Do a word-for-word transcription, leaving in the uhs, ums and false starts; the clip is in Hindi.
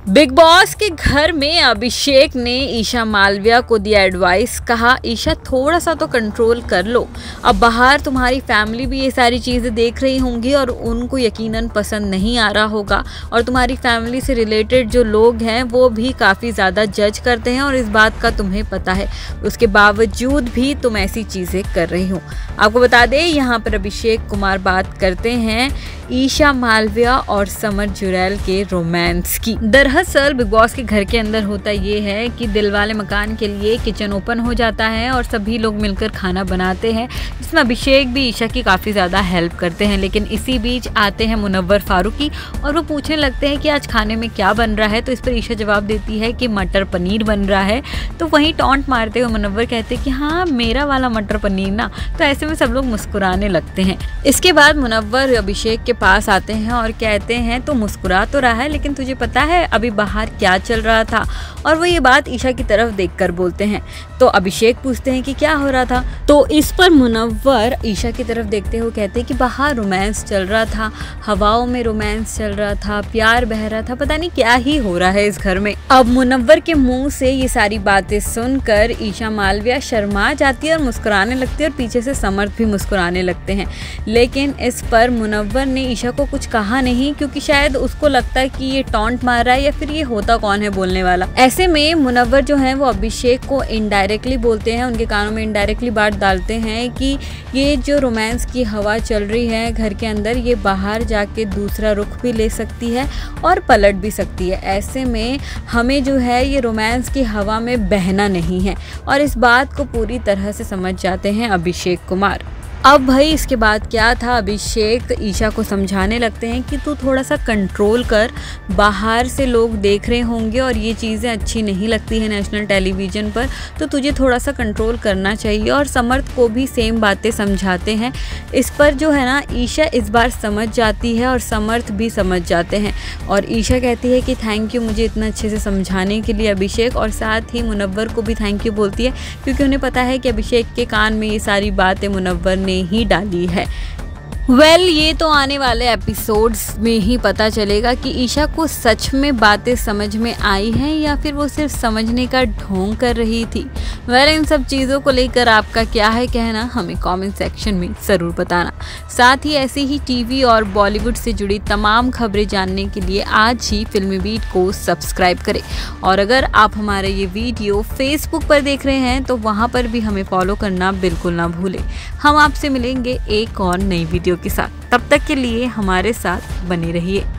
बिग बॉस के घर में अभिषेक ने ईशा मालविया को दिया एडवाइस। कहा, ईशा थोड़ा सा तो कंट्रोल कर लो। अब बाहर तुम्हारी फैमिली भी ये सारी चीज़ें देख रही होंगी और उनको यकीनन पसंद नहीं आ रहा होगा, और तुम्हारी फैमिली से रिलेटेड जो लोग हैं वो भी काफ़ी ज़्यादा जज करते हैं और इस बात का तुम्हें पता है। उसके बावजूद भी तुम ऐसी चीज़ें कर रही हो। आपको बता दें, यहाँ पर अभिषेक कुमार बात करते हैं ईशा मालविया और समर जुरैल के रोमांस की। दरअसल बिग बॉस के घर के अंदर होता ये है कि दिलवाले मकान के लिए किचन ओपन हो जाता है और सभी लोग मिलकर खाना बनाते हैं, जिसमें अभिषेक भी ईशा की काफ़ी ज़्यादा हेल्प करते हैं। लेकिन इसी बीच आते हैं मुनव्वर फारूकी और वो पूछने लगते हैं कि आज खाने में क्या बन रहा है। तो इस पर ईशा जवाब देती है कि मटर पनीर बन रहा है। तो वहीं टॉन्ट मारते हुए मुनव्वर कहते हैं कि हाँ, मेरा वाला मटर पनीर ना। तो ऐसे में सब लोग मुस्कुराने लगते हैं। इसके बाद मुनव्वर अभिषेक के पास आते हैं और कहते हैं तो मुस्कुरा तो रहा है, लेकिन तुझे पता है अभी बाहर क्या चल रहा था? और वो ये बात ईशा की तरफ देखकर बोलते हैं। तो अभिषेक पूछते हैं कि क्या हो रहा था? तो इस पर मुनव्वर ईशा की तरफ देखते हुए कहते हैं कि बाहर रोमांस चल रहा था, हवाओं में रोमांस चल रहा था, प्यार बह रहा था, पता नहीं क्या ही हो रहा है इस घर में। अब मुनव्वर के मुंह से ये सारी बातें सुनकर ईशा मालविया शर्मा जाती है और मुस्कुराने लगती है और पीछे से समर्थ भी मुस्कुराने लगते हैं। लेकिन इस पर मुनव्वर ने ईशा को कुछ कहा नहीं, क्योंकि शायद उसको लगता है कि ये टॉन्ट मार रहा है या फिर ये होता कौन है बोलने वाला। ऐसे में मुनव्वर जो है वो अभिषेक को इनडायरेक्टली बोलते हैं, उनके कानों में इनडायरेक्टली बात डालते हैं कि ये जो रोमांस की हवा चल रही है घर के अंदर, ये बाहर जाके दूसरा रुख भी ले सकती है और पलट भी सकती है। ऐसे में हमें जो है ये रोमांस की हवा में बहना नहीं है, और इस बात को पूरी तरह से समझ जाते हैं अभिषेक कुमार। अब भाई इसके बाद क्या था, अभिषेक ईशा को समझाने लगते हैं कि तू थोड़ा सा कंट्रोल कर, बाहर से लोग देख रहे होंगे और ये चीज़ें अच्छी नहीं लगती है नेशनल टेलीविज़न पर, तो तुझे थोड़ा सा कंट्रोल करना चाहिए। और समर्थ को भी सेम बातें समझाते हैं। इस पर जो है ना, ईशा इस बार समझ जाती है और समर्थ भी समझ जाते हैं। और ईशा कहती है कि थैंक यू मुझे इतना अच्छे से समझाने के लिए अभिषेक, और साथ ही मुनव्वर को भी थैंक यू बोलती है, क्योंकि उन्हें पता है कि अभिषेक के कान में ये सारी बातें मुनव्वर ने ही डाली है। वेल well, ये तो आने वाले एपिसोड्स में ही पता चलेगा कि ईशा को सच में बातें समझ में आई हैं या फिर वो सिर्फ समझने का ढोंग कर रही थी। वेल well, इन सब चीज़ों को लेकर आपका क्या है कहना, हमें कमेंट सेक्शन में ज़रूर बताना। साथ ही ऐसी ही टीवी और बॉलीवुड से जुड़ी तमाम खबरें जानने के लिए आज ही फिल्मी बीट को सब्सक्राइब करें। और अगर आप हमारे ये वीडियो फेसबुक पर देख रहे हैं तो वहाँ पर भी हमें फॉलो करना बिल्कुल ना भूलें। हम आपसे मिलेंगे एक और नई वीडियो के साथ। तब तक के लिए हमारे साथ बने रहिए।